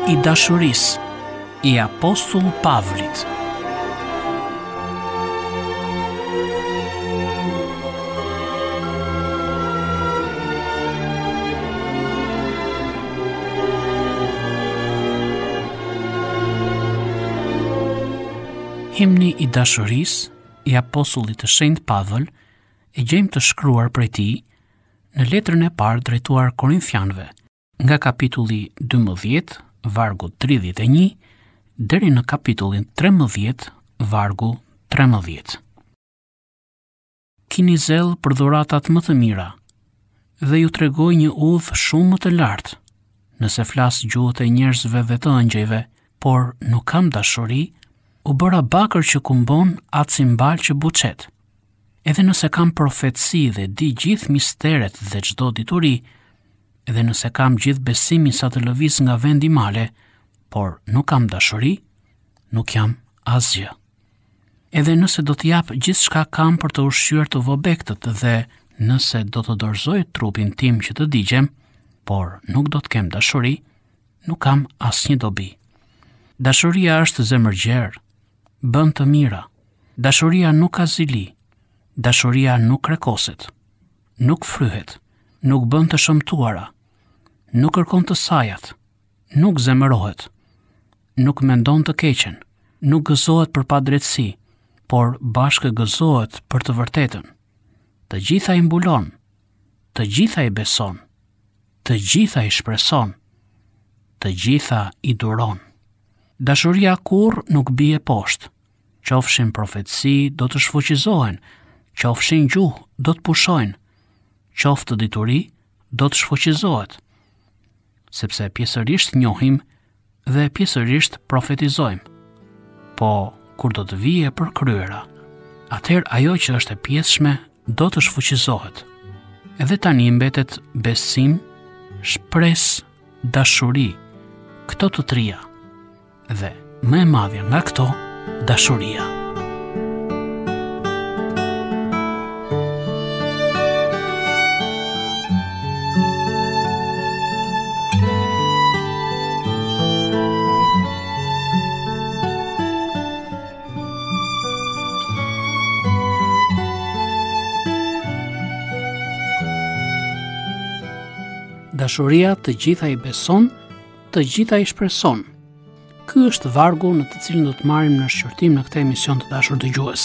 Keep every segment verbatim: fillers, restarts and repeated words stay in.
i dashurisë i Apostull Pavlit. Himni i dashurisë i Apostullit të Shenjtë Pavël e gjejmë të shkruar prej tij në letrën e parë drejtuar Korinfianëve, nga kapitulli dymbëdhjetë, vargu tridhjetë e një, deri në kapitullin trembëdhjetë, vargu trembëdhjetë. Kini zell për dhuratat më të mira, dhe ju tregoj një udhë shumë më të lartë, nëse flas gjuhët e njerëzve dhe të ëngjëjve, por nuk kam dashuri, u bëra bakër që kumbon atë cimbal që buçet. Edhe nëse kam profetësi dhe di gjithë misteret dhe çdo dituri, edhe nëse kam gjithë besimin sa të lëviz nga vendi male, por nuk kam dashuri, nuk jam asgjë. Edhe nëse do të jap gjithçka kam për të ushqyer të vobegtët dhe nëse do të dorëzoj trupin tim që të digjem, por nuk do të kem dashuri, nuk kam asnjë dobi. Dashuria është zemërgjerë, bën të mira. Dashuria nuk ka zili. Dashuria nuk krekoset. Nuk fryhet. Nuk bën të shëmtuara. Nuk kërkon të sajat. Nuk zemërohet. Nuk mendon të keqen. Nuk gëzohet për padrejtësi, por bashkë gëzohet për të vërtetën. Të gjitha i mbulon. Të gjitha i beson. Të gjitha i shpreson. Të gjitha i duron. Dashuria kur nuk bie poshtë. Qofshin profetësi do të shfuqizohen, qofshin gjuhë do të pushojnë, qoftë dituri do të shfuqizohet, sepse pjesërisht njohim dhe pjesërisht profetizojmë. Po kur do të vijë e përkryera, atëherë ajo që është e pjesshme do të shfuqizohet. Edhe tani mbetet besim, shpresë, dashuri, këto të trija. Dhe më e madhja nga këto, dashuria. Dashuria të gjitha i beson, të gjitha i shpreson. Ky është vargu në të cilin do të marrim në shqyrtim në këtë emision të dashur dëgjues.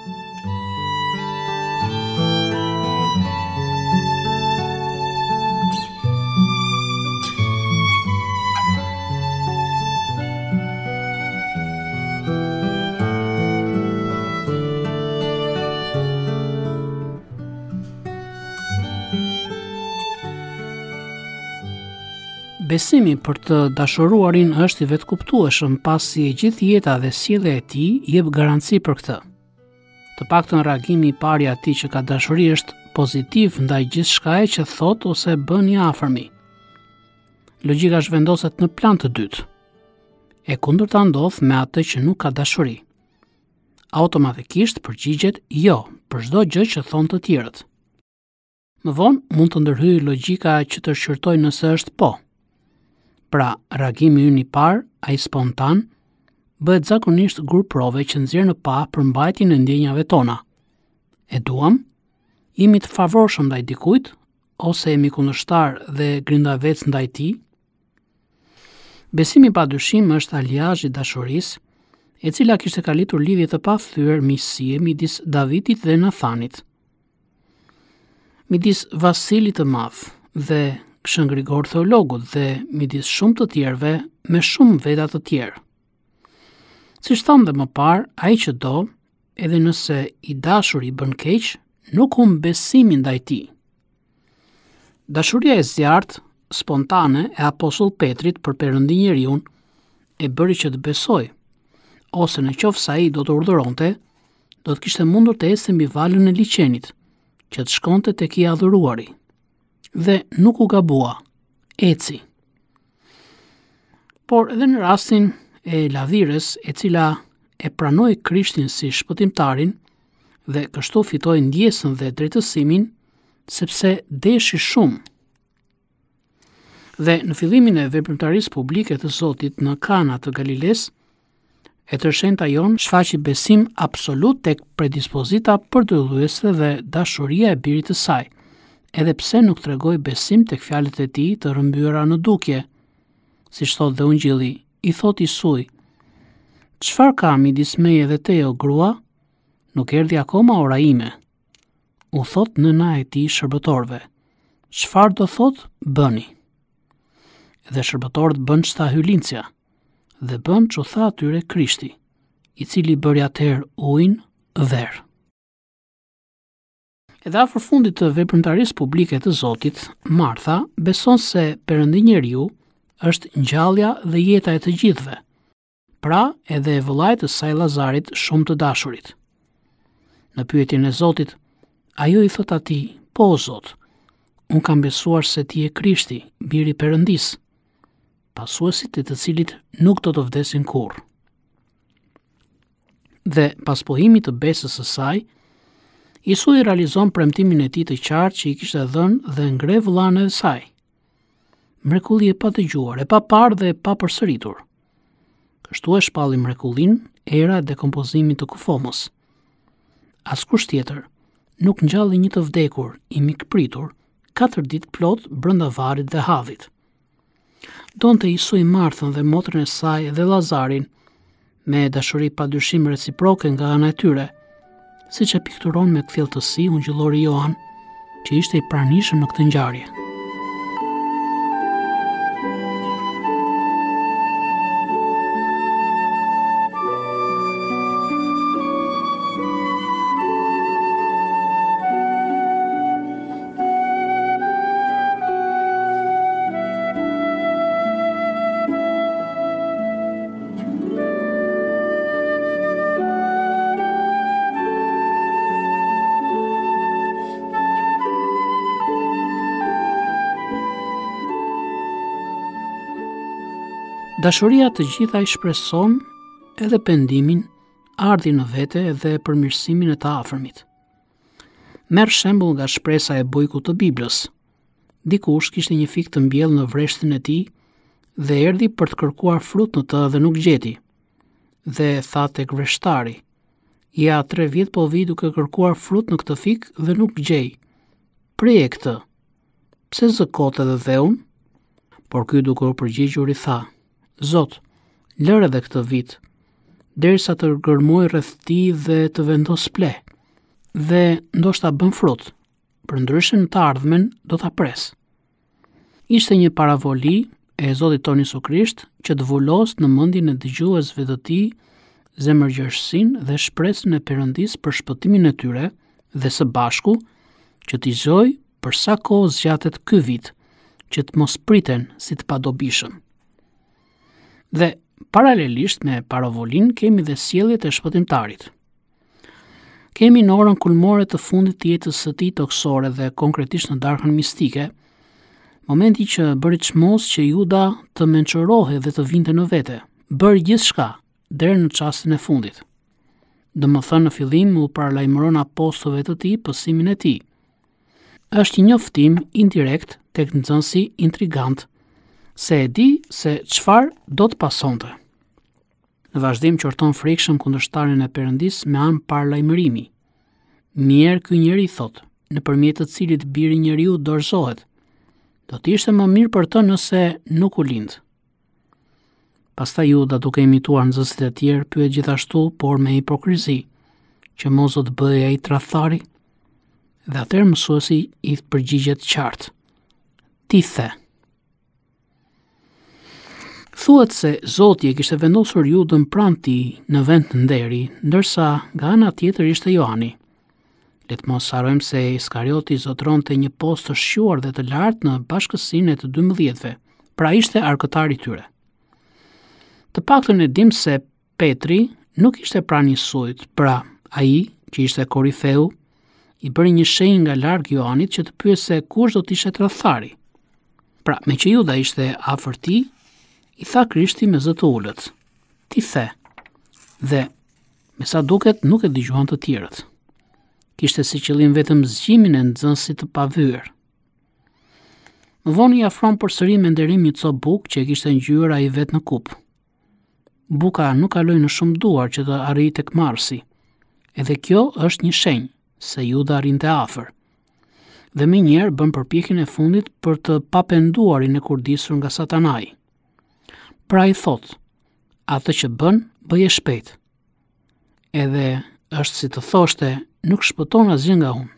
Besimi për të dashuruarin është i vetkuptueshëm pasi e gjithë jeta dhe sjellja e tij jep garanci për këtë. Të paktën reagimi i parë i atij që ka dashuri është pozitiv ndaj gjithçkaje që thot ose bën i afërmi. Logjika zhvendoset në plan të dytë. E kundërta ndodh me atë që nuk ka dashuri. Automatikisht përgjigjet jo për çdo gjë që thon të tjerët. Më vonë mund të ndërhyjë logjika që të shqyrtojë nëse është po. Pra, reagimi ynë i parë, ai spontan, bëhet zakonisht grup prove që nxjerr në pa për mbajtjen e ndjenjave tona. E duam, jemi të favorshëm ndaj dikujt, ose jemi kundërshtar dhe grindavec ndaj tij. Besimi padyshim është aliazh i dashurisë, e cila kishte kalitur lidhje të pathyer miqësie midis Davidit dhe Nathanit, midis Vasilit të Madh dhe Shën Grigor Theologut dhe midis shumë të tjerëve me shumë veta të tjerë. Siç thamë dhe më parë, ai që do, edhe nëse i dashuri bën keq, nuk humb besimin ndaj tij. Dashuria e zjarrt, spontane e Apostull Petrit për Perëndin njeriu e bëri që të besoj, ose në qoftë se ai do të urdhëronte, do të kishte mundur të ecë mbi valën e liçenit, që të shkonte tek i adhuruari. Dhe nuk u gabua, eci. Por edhe në rastin e lavdires, e cila e pranoi Krishtin si shpëtimtarin dhe kështu fitoi ndjesën dhe drejtësimin, sepse deshi shumë. Dhe në fillimin e veprimtarisë publike të Zotit në Kana të Galiles, e tërshenjta jon shfaqi besim absolut tek predispozita përdorluese dhe dashuria e birit të saj, edhe pse nuk tregoi besim tek fjalët e tij të rrëmbyer në dukje. Siç thot dhe Ungjilli, i thot Isuj: "Çfarë ka midis meje dhe teje, o grua? Nuk erdhi akoma ora ime." U thot nëna e tij shërbëtorëve: "Çfarë do thot, bëni." Dhe shërbëtorët bën ç'tha hylincja, dhe bën ç'u tha atyre Krishti, i cili bëri atëherë ujin verë. Edhe afër fundit të veprimtarisë publike të Zotit, Martha beson se Perëndi njeriu është ngjallja dhe jeta e të gjithëve, pra edhe e vëllait të saj Lazarit shumë të dashurit. Në pyetjen e Zotit, ajo i thot atij: "Po, Zot, unë kam besuar se ti je Krishti, biri i Perëndisë, pasuesit e të cilit nuk do të vdesin kurrë." Dhe pas pohimit të besës së saj, Isu i realizon premtimin e tij të qartë që i kishte dhënë dhe ngre vëllain e saj. Mrekulli e pa dëgjuar, e pa parë dhe e pa përsëritur. Kështu e shpalli mrekullin era e dekompozimit të kufomës. Askush tjetër nuk ngjalli një të vdekur i mikpritur katër ditë plot brenda varrit dhe hadhit. Donte Isu i Marthën dhe motrën e saj dhe Lazarin me dashuri padyshim reciproke nga ana e tyre, siç e pikturon me kthjelltësi ungjillori Johan, që ishte i pranishëm në këtë ngjarje. Dashuria të gjitha i shpreson edhe pendimin, ardhin në vete dhe përmirësimin e të afërmit. Merr shembull nga shpresa e bujkut të Biblës. Dikush kishte një fik të mbjellë në vreshtin e tij dhe erdhi për të kërkuar frut në të dhe nuk gjeti. Dhe tha tek vreshtari: "Ja tre vjet po vi duke kërkuar frut në këtë fik dhe nuk gjej. Preje këtë. Pse zëkot edhe dhe unë?" Por ky duke u përgjigjur i tha: "Zot, lër edhe këtë vit, derisa të gërmoj rreth tij dhe të vendos ple, dhe ndoshta bën frut, përndryshe në të ardhmen do ta pres." Ishte një paravoli e Zotit ton Jesu Krisht që të vulos në mendjen e dëgjuesve të tij zemërgjerësinë dhe shpresën e Perëndisë për shpëtimin e tyre dhe së bashku që t'i zgjojë për sa kohë zgjatet ky vit, që të mos priten si të padobishëm. Dhe paralelisht me paravolin kemi dhe sjelljet e shpëtimtarit. Kemi në orën kulmore të fundit të jetës së tij toksore dhe konkretisht në darkën mistike, momenti që bëri çmos që Juda të mençorohej dhe të vinte në vete, bëri gjithçka deri në çastin e fundit. Domethënë në fillim u paralajmëron apostullëve të tij pësimin e tij. Është një njoftim indirekt tek nxënësi intrigant, se e di se çfarë do të pasonte. Në vazhdim qorton frikshëm kundërshtarin e Perëndisë me anë paralajmërimi. Mirë ky njeri, thot, nëpërmjet të cilit biri i njeriu dorëzohet. Do të ishte më mirë për të nëse nuk u lind. Pastaj Juda, duke imituar nxënësit e tjerë, pyet gjithashtu, por me hipokrizi, që mos do të bëhej ai tradhtari? Dhe atëherë mësuesi i përgjigjet qartë: "Ti the." Thuhet se Zoti e kishte vendosur Judën pranë tij në vend të nderi, ndërsa nga ana tjetër ishte Johani. Le të mos harrojmë se Iskarioti zotronte një post të shquar dhe të lartë në bashkësinë e të dymbëdhjetëve, pra ishte arkëtari i tyre. Të paktën e dim se Petri nuk ishte pranë Isujt, pra ai, që ishte korifeu, i bëri një shenjë nga larg Johanit që të pyese kush do të ishte tradhtari. Pra, me që Juda ishte afër tij, i tha Krishti me zë të ulët: "Ti the." Dhe me sa duket nuk e dëgjuan të tjerët. Kishte si qëllim vetëm zgjimin e nxënësit të pavyer. Më vonë i afron përsëri me nderim një copë bukë që e kishte ngjyrë ai vetë në kup. Buka nuk kaloi në shumë duar që të arrijë tek marrësi. Edhe kjo është një shenjë se Juda arrinte afër. Dhe më njëherë bën përpjekjen e fundit për të papenduarin e kurdisur nga Satanai. Pra i thot, atë që bën, bëje shpejt. Edhe është si të thoshte, nuk shpëton asgjë nga unë.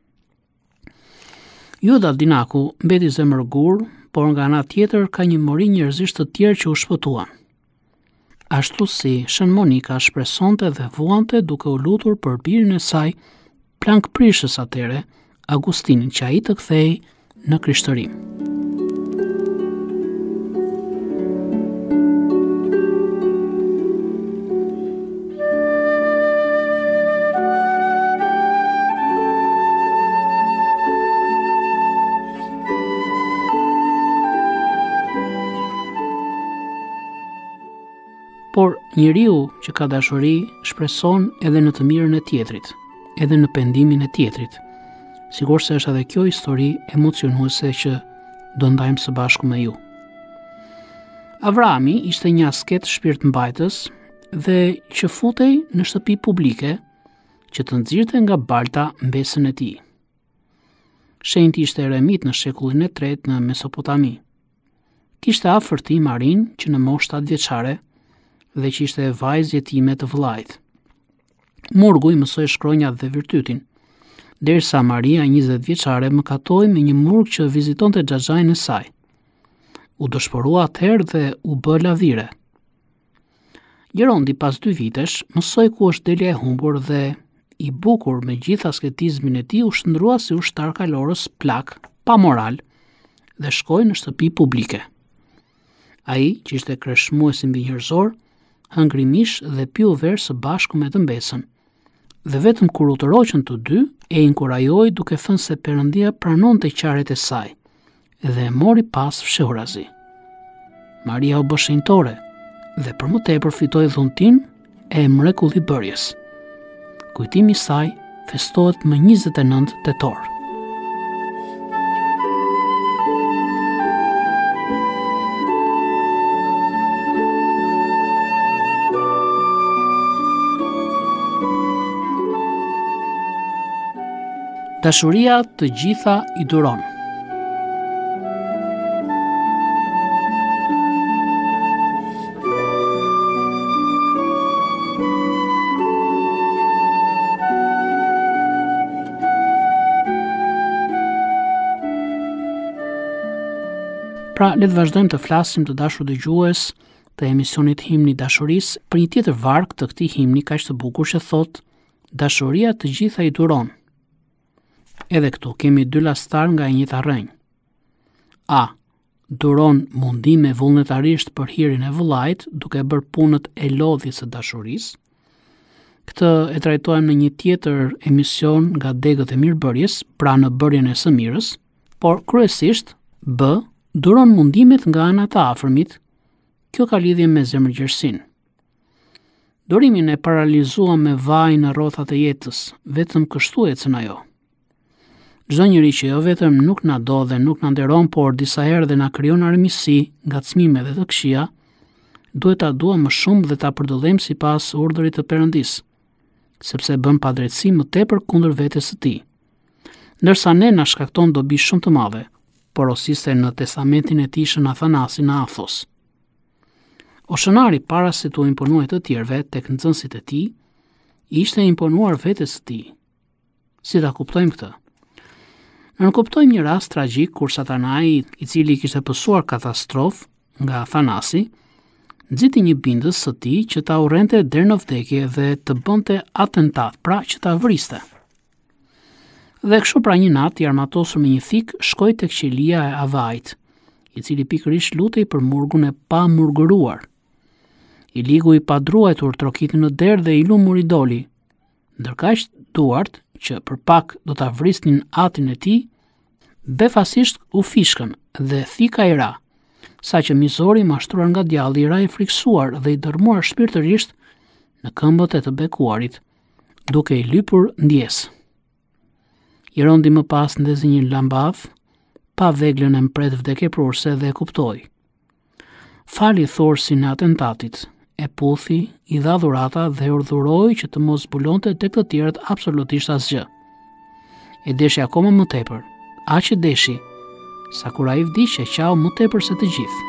Juda Dinaku mbeti zemërgur, por nga ana tjetër ka një mori njerëzish të tjerë që u shpëtuan. Ashtu si Shën Monika shpresonte dhe vuante duke u lutur për birin e saj, plankprishës atere, Agustinin, që ai të kthej në krishtërim. Por njeriu që ka dashuri shpreson edhe në të mirën e tjetrit, edhe në pendimin e tjetrit. Sigur se është edhe kjo histori emocionuese që do ndajmë së bashku me ju. Avrami ishte një asket shpirtmbajtës dhe që futej në shtëpi publike që të nxirrte nga balta mbesën e tij. Shenjti ishte eremit në shekullin e tretë në Mesopotami. Kishte afër tij Marin që në moshë shtatë vjeçare dhe që ishte vajzë jetime të vëllait. Murgu i mësoi shkronjat dhe virtytin, derisa Maria, njëzet vjeçare, mëkatoi me një murg që vizitonte xhaxhain e saj. U dëshpërua atëherë dhe u bë lavdire. Gjerondi pas dy vitesh mësoi ku është delja e humbur dhe i bukur me gjithë asketizmin e tij u shndrua si ushtar kalorës plak, pa moral, dhe shkoi në shtëpi publike. Ai, që ishte kreshmues mbi njerëzor, hëngri mish dhe piu verë së bashku me të mbesën. Dhe vetëm kur u tëroqën të dy, e inkurajoi duke thënë se Perëndia pranonte qarjet e saj dhe e mori pas fshehurazi. Maria u bë shenjtore dhe për më tepër fitoi dhuntin e mrekullibërjes. Kujtimi i saj festohet më njëzet e nëntë tetor. Dashuria të gjitha i duron. Pra, le të vazhdojmë të flasim të dashur dëgjues të emisionit Himni Dashurisë për një tjetër varg të këtij himni kaq të bukur që thot: Dashuria të gjitha i duron. Edhe këtu kemi dy lastar nga e njëjta rrënjë. A. Duron mundime vullnetarisht për hirin e vëllait, duke bërë punët e lodhjes së dashurisë. Këtë e trajtojmë në një tjetër emision nga degët e mirëbërjes, pra në bërjen e së mirës, por kryesisht B. Duron mundimet nga ana të afërmit. Kjo ka lidhje me zemërgjerësinë. Durimin e paralizuam me vaj në rrothat e jetës, vetëm kështu ecën ajo. Çdo njeri që jo vetëm nuk na do dhe nuk na nderon, por disa herë dhe na krijon armiqësi, ngacmime dhe të këqija, duhet ta duam më shumë dhe ta përdallojmë sipas urdhrit të Perëndisë, sepse bën padrejtësi më tepër kundër vetes së tij. Ndërsa ne na shkakton dobi shumë të madhe, porosiste në testamentin e tij Shën Athanasi në Athos. O shënari para se t'u imponuaj të tjerëve tek nxënësit e tij, ishte imponuar vetes së tij. Si ta kuptojmë këtë? Në kuptojmë një rast tragjik kur Satanai, i cili kishte pësuar katastrofë nga Athanasi, nxiti një bindës së tij që ta urrente deri në vdekje dhe të bënte atentat, pra që ta vriste. Dhe kështu pra një natë, i armatosur me një thik, shkoi tek qelia e Avait, i cili pikërisht lutej për murgun e pa murgëruar. I ligu i padruajtur trokiti në derë dhe i lumur i doli, ndërkaq duart që për pak do ta vrisnin atin e tij, befasisht u fishkën dhe thika i ra, saqë mizori mashtruar nga djalli i ra i friksuar dhe i dërmuar shpirtërisht në këmbët e të bekuarit, duke i lypur ndjes. Jerondi më pas ndezi një lambadh, pa veglën e mpret vdekjeprurse dhe e kuptoi. Fali thorsin e atentatit, e puthi, i dha dhurata dhe urdhëroi që të mos zbulonte tek të tjerët absolutisht asgjë. E deshi akoma më tepër, aq e deshi, sa kur ai vdiq e qau më tepër se të gjithë.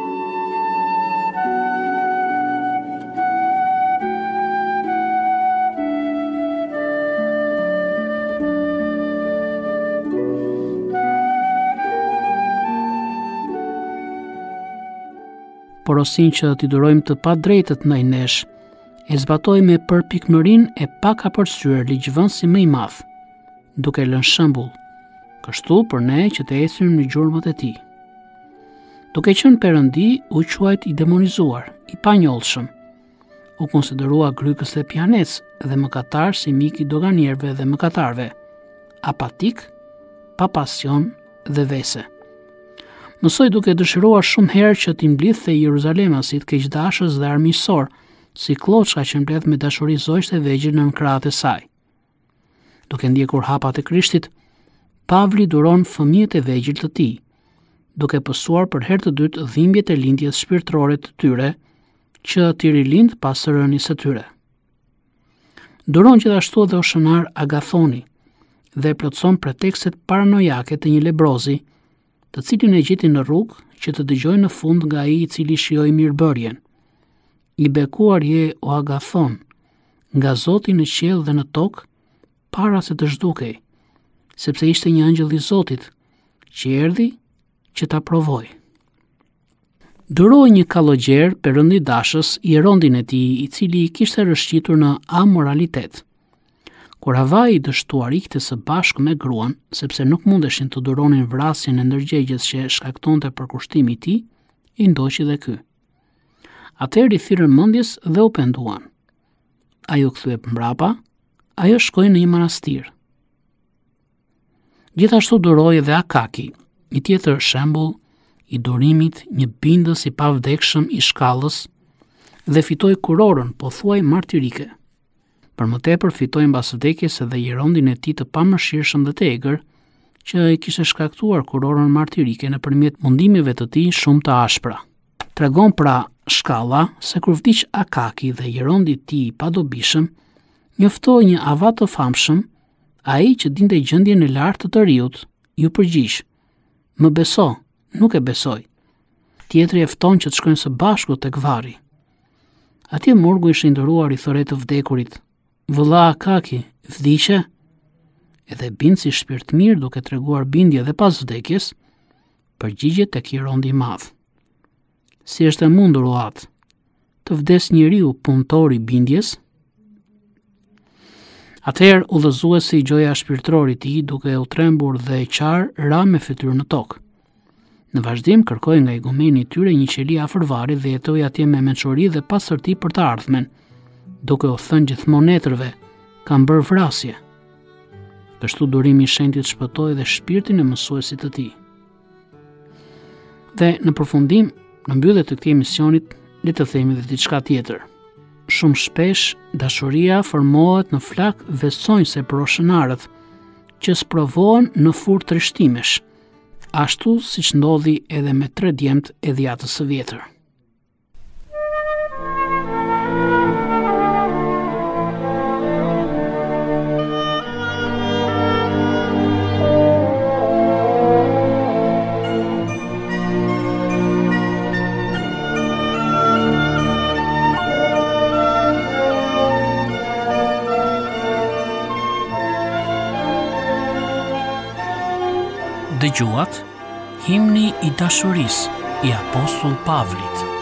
Porosin që t'i durojmë të pa drejtët ndaj nesh, e zbatoj me përpikmërinë e pakapërcyer ligjvënësi më i madh, duke lënë shembull, kështu për ne që të ecim në gjurmët e tij. Duke qenë perëndi, u quajt i demonizuar, i panjollshëm. U konsiderua grykës dhe pianec dhe mëkatar si mik i doganierëve dhe mëkatarëve, apatik, pa pasion dhe vese. Mësoj duke dëshiruar shumë herë që t'i mblidhte Jeruzalemasit keqdashës dhe armiqësor, si kloçka që mbledh me dashuri zogj të vegjël nën krahët e saj. Duke ndjekur hapat e Krishtit, Pavli duron fëmijët e vegjël të tij, duke pësuar për herë të dytë dhimbjet e lindjes shpirtërore të tyre, që t'i rilind pas së rënies së tyre. Duron gjithashtu edhe Oshënar Agathoni dhe plotson pretekstet paranojake të një lebrozi, të cilin e gjeti në rrugë që të dëgjojë në fund nga ai i cili shijoi mirëbërjen. I bekuar je o Agathon, nga Zoti në qiell dhe në tokë, para se të zhdukej, sepse ishte një angjëll i Zotit, që erdhi që ta provoj. Duroi një kallogjer perëndi dashës i erondin e tij, i cili i kishte rëshqitur në amoralitet. Kur Havai i dështuar ikte së bashku me gruan, sepse nuk mundeshin të duronin vrasjen e ndërgjegjes që shkaktonte përkushtimi i tij, i ndoqi dhe ky. Atëherë i thirrën mendjes dhe u penduan. Ai u kthye mbrapa, ajo shkoi në një manastir. Gjithashtu duroi edhe Akaki, një tjetër shembull i durimit, një bindës i pavdekshëm i shkallës, dhe fitoi kurorën pothuaj martirike. Për më tepër fitoi mbas vdekjes edhe Jerondin e tij të pamëshirshëm dhe të egër, që i kishte shkaktuar kurorën martirike nëpërmjet mundimeve të tij shumë të ashpra. Tregon pra shkalla se kur vdiq Akaki dhe Jerondi i tij i padobishëm, njoftoi një avat të famshëm, ai që dinte gjendjen e lartë të të riut, ju përgjigj: "Më beso, nuk e besoj." Tjetri e fton që të shkojnë së bashku tek varri. Atje morgu ishte ndëruar i thore të vdekurit: "Vëlla Akaki, vdiqe?" Edhe bindësi shpirt mirë, duke treguar bindje dhe pas vdekjes, përgjigjet tek Jerondi i madh: "Si është e mundur o atë, të vdes njeriu punëtor i bindjes?" Atëherë udhëzuesi i gjoja shpirtëror i tij, duke u trembur dhe e qarë, ra me fytyrë në tokë. Në vazhdim kërkoi nga igumeni i tyre një qeli afër varrit dhe jetoi atje me mençuri dhe pastërti për të ardhmen, duke u thënë gjithmonë netërve: "Kam bërë vrasje." Kështu durimi i shenjtit shpëtoi dhe shpirtin e mësuesit të tij. Dhe në përfundim, në mbyllje të këtij emisionit, le të themi edhe diçka tjetër. Shumë shpesh dashuria formohet në flak vesonjse për oshënarët, që sprovohen në furrë trishtimesh, ashtu siç ndodhi edhe me tre djemt e dhjatës së vjetër. Dëgjuat Himni i dashurisë i Apostull Pavlit.